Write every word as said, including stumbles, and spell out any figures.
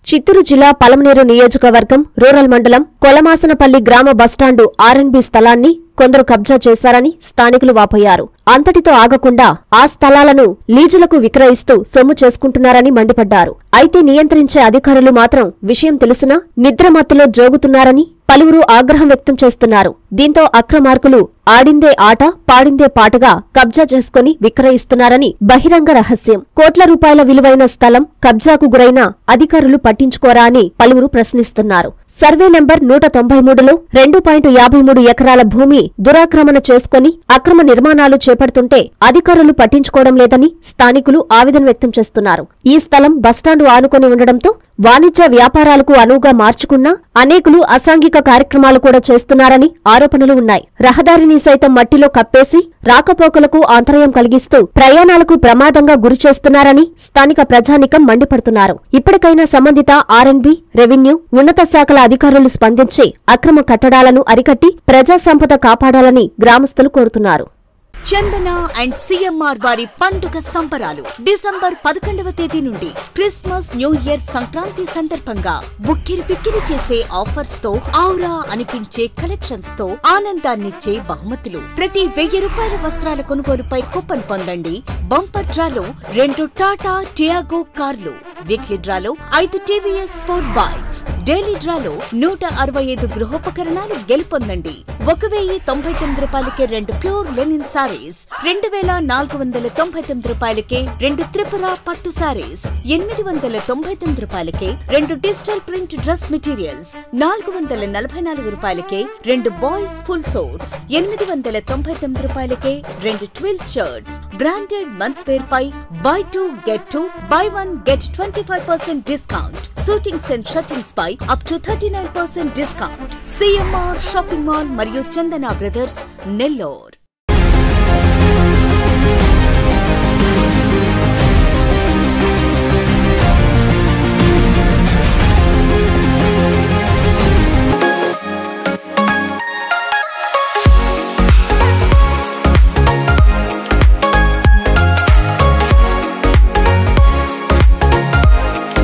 చిత్తూరు జిల్లా పలమనేరు నియోజకవర్గం రూరల్ మండలం కొలమాసనపల్లి గ్రామ బస్టాండు ఆర్ అండ్ బి స్థలాన్ని కొందరు కబ్జా చేశారని స్థానికులు వాపోయారు. అంతటితో ఆగకుండా ఆ స్థలాలను లీజులకు విక్రయిస్తూ సొమ్ము చేసుకుంటున్నారని మండిపడ్డారు. అయితే నియంత్రించే అధికారులు మాత్రం విషయం తెలిసినా నిద్రమత్తులో జోగుతున్నారని పలువురు ఆగ్రహం వ్యక్తం చేస్తున్నారు. దీంతో అక్రమార్కులు ఆడిందే ఆట పాడిందే పాటగా కబ్జా చేసుకుని విక్రయిస్తున్నారని బహిరంగ రహస్యం. కోట్ల రూపాయల విలువైన స్థలం కబ్జాకు గురైన అధికారులు పట్టించుకోరా అని పలువురు ప్రశ్నిస్తున్నారు. సర్వే నెంబర్ నూట తొంభై మూడులో రెండు పాయింట్ యాభై మూడు ఎకరాల భూమి దురాక్రమణ చేసుకుని అక్రమ నిర్మాణాలు చేపడుతుంటే అధికారులు పట్టించుకోవడం లేదని స్థానికులు ఆవేదన వ్యక్తం చేస్తున్నారు. ఈ స్థలం బస్టాండు ఆనుకొని ఉండడంతో వాణిజ్య వ్యాపారాలకు అనువుగా మార్చుకున్నా అనేకులు అసాంఘిక కార్యక్రమాలు కూడా చేస్తున్నారని ఆరోపణలు ఉన్నాయి. రహదారిని సైతం మట్టిలో కప్పేసి రాకపోకలకు అంతరాయం కలిగిస్తూ ప్రయాణాలకు ప్రమాదంగా గురిచేస్తున్నారని స్థానిక ప్రజానీకం మండిపడుతున్నారు. ఇప్పటికైనా సంబంధిత ఆర్ అండ్ బి, రెవెన్యూ, ఉన్నత శాఖల అధికారులు స్పందించి అక్రమ కట్టడాలను అరికట్టి ప్రజా సంపద కాపాడాలని గ్రామస్తులు కోరుతున్నారు. చందన అండ్ సిఎంఆర్ వారి పండుగ సంబరాలు డిసెంబర్ పదకొండవ తేదీ నుండి క్రిస్మస్, న్యూ ఇయర్, సంక్రాంతి సందర్భంగా బుక్కిరి పిక్కిరి చేసే ఆఫర్స్ తో ఔరా అనిపించే కలెక్షన్స్ తో ఆనందాన్నిచ్చే బహుమతులు. ప్రతి వెయ్యి రూపాయల వస్త్రాల కొనుగోలుపై కూపన్ పొందండి. బంపర్ డ్రాలో రెండు టాటా టియాగో కార్లు, వీక్లీ డ్రాలో ఐదు టీవీఎస్ స్పోర్ట్ బైక్స్, డైలీ డ్రాలో నూట అరవై ఐదు గృహోపకరణాలు గెలుపొందండి. ఒక వెయ్యి తొంభై తొమ్మిది రూపాయలకే రెండు ప్యూర్ లెనిన్ సారీస్, రెండు వేల నాలుగు వందల తొంభై తొమ్మిది రూపాయలకే రెండు త్రిపుర పట్టు సారీస్, ఎనిమిది వందల తొంభై తొమ్మిది రూపాయలకే రెండు డిజిటల్ ప్రింట్ డ్రెస్ మెటీరియల్స్, నాలుగు వందల నలభై నాలుగు రూపాయలకే రెండు బాయ్స్ ఫుల్ సోట్స్, ఎనిమిది వందల తొంభై తొమ్మిది రూపాయలకే రెండు twills shirts. Branded mens wear పై buy two get two, buy one get twenty five percent discount. Suitings and shirtings పై up to thirty nine percent discount. CMR shopping mall మరియు చందన బ్రదర్స్, నెల్లూరు.